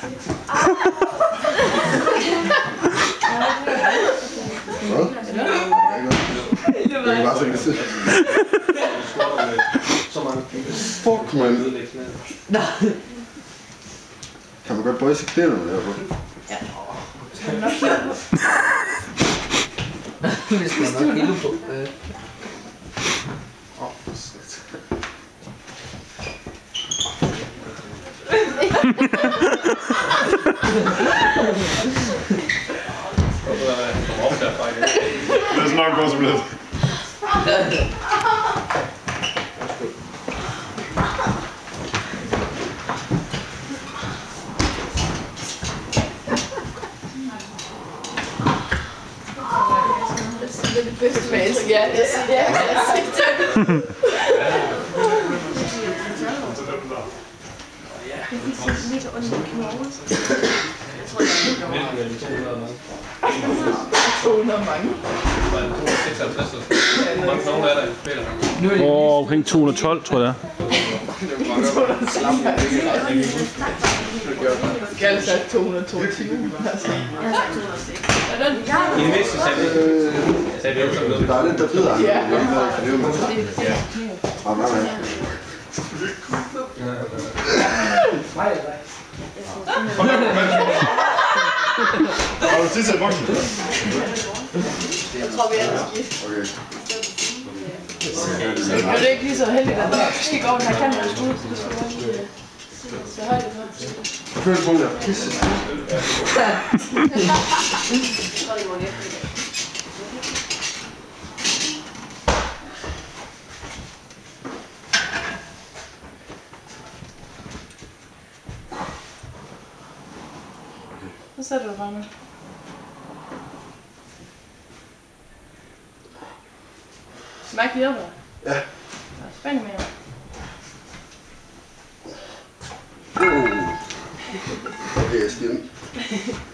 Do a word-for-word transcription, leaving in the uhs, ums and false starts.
Jeg kan bare se det. Fuck, man. Kan man godt bøje sig knæene derpå? Ja. Vi skal nok kilo på. Åh, shit. Lad os nok gå som lidt. Det er det bedste fase. Ja, det er det. to hundrede mange. Åh, oh, omkring to hundrede og tolv, tror jeg. Jeg har sagt to hundrede og toogtyve. Jeg har sagt to hundrede og seks. I det mindste sagde vi også noget. Der er lidt, der flyder. Ja. Ah, nej, nej. Har du tid til at vokse? Jeg tror, vi er skidt. Okay. Er det ikke lige så heldigt, at der skal gå over den her kant, der skulle ud, så det skulle være lige så højt for? Jeg føler, at jeg er pisse. Så sætter du bare med. Smag lige op, eller? Ja. Spændende mere. Okay, jeg skal hjem.